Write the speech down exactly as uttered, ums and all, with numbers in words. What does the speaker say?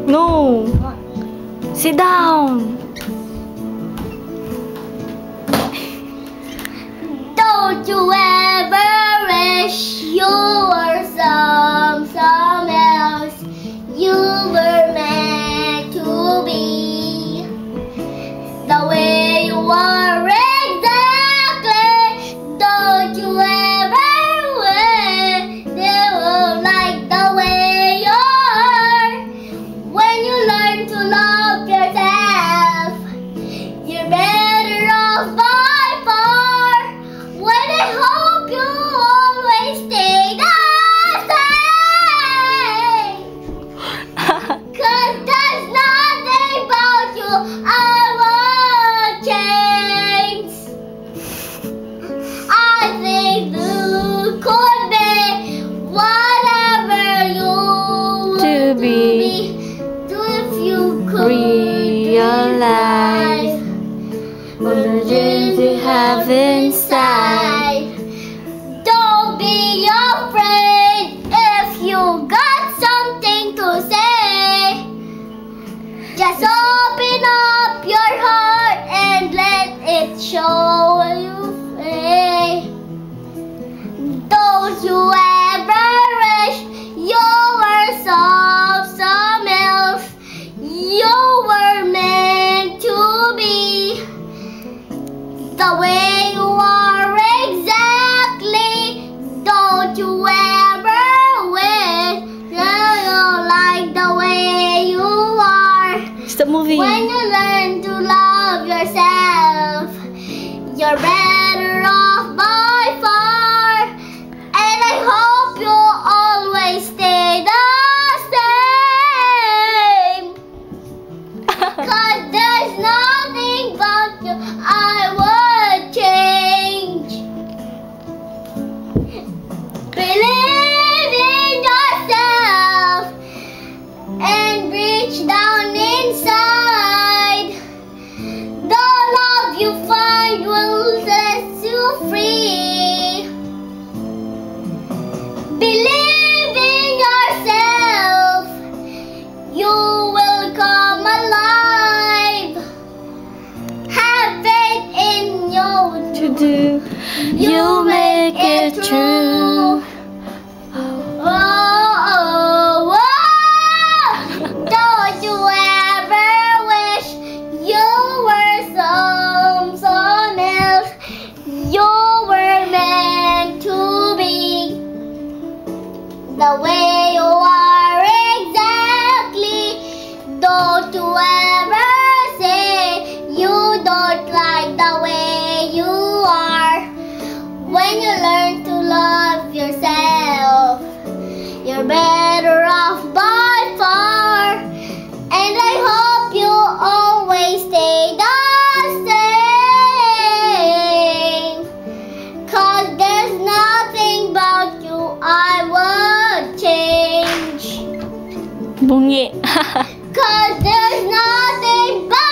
No. Sit down. Don't you ever wish you were some some else? You were meant to be the way you are exactly. Don't you ever wish they were like the way you are? When you learn to love yourself, you're better off by far. When I hope you always stay the same. Cause there's nothing about you I won't change. I think you could be whatever you To want be. to if you could Realize all the dreams you have inside. Don't be afraid if you got something to say. Just open up your heart and let it show you free. Don't you ever wish you were some, some else? You were meant to be the way you are exactly. Don't you ever wish that you like the way you are? Stop moving. When you learn to love yourself, you're better off by far. And I hope you always stay the same. Cause there's nothing about you I would change. Believe in yourself and reach down inside. The love you find will set you free. Believe in yourself, you will come alive. Have faith in you. To do. You make it true. Oh, oh, oh. Don't you ever wish you were some someone else? You were meant to be the way you are exactly. Don't you ever say you don't like the way you are. When you learn to love yourself, you're better off by far. And I hope you always stay the same. Cause there's nothing about you I would change. Bunyi. Cause there's nothing but